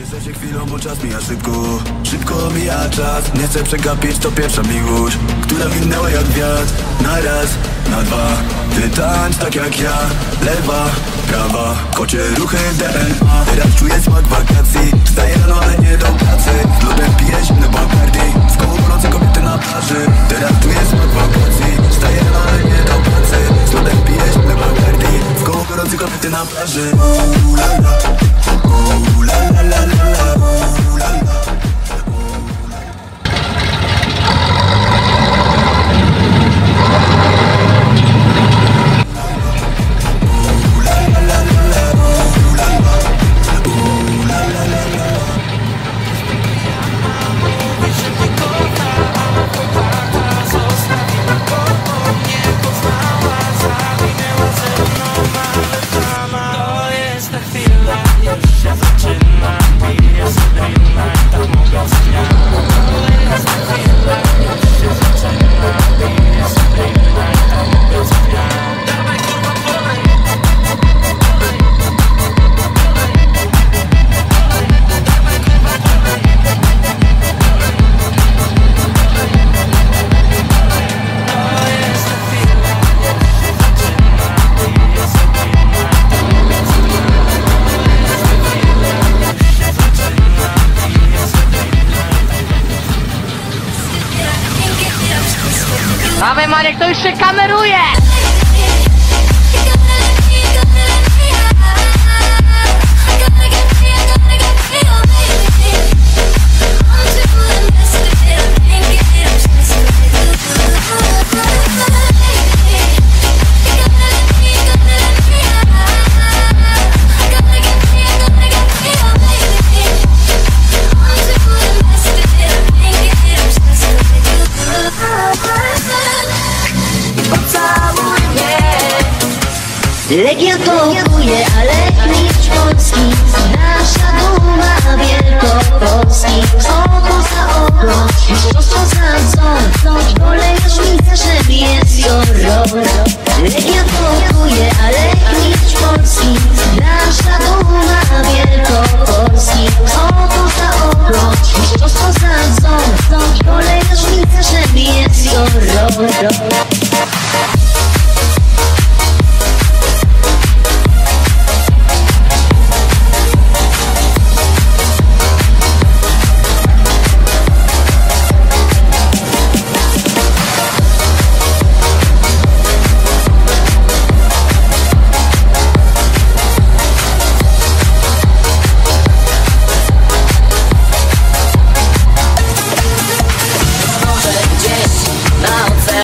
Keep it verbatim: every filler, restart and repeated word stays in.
Cieszę się chwilą, bo czas mija szybko. Szybko mija czas. Nie chcę przegapić, to pierwsza miłość, która minęła jak wiatr. Na raz, na dwa. Ty tańcz tak jak ja. Lewa, prawa, kocie ruchy D N A. Teraz czuję smak wakacji. Wstaję rano, ale nie do pracy. Z lodem piję zimny Bacardi. W koło gorące kobiety na plaży. Teraz czuję smak wakacji. Wstaję rano, ale nie do pracy. Z lodem piję zimny Bacardi. W koło gorące kobiety na plaży. Ooh, la, la. Ooh, la, la, la, la, la. Ooh, la, la. Dawaj Marek, to już się kameruje! Legia to okuje, ale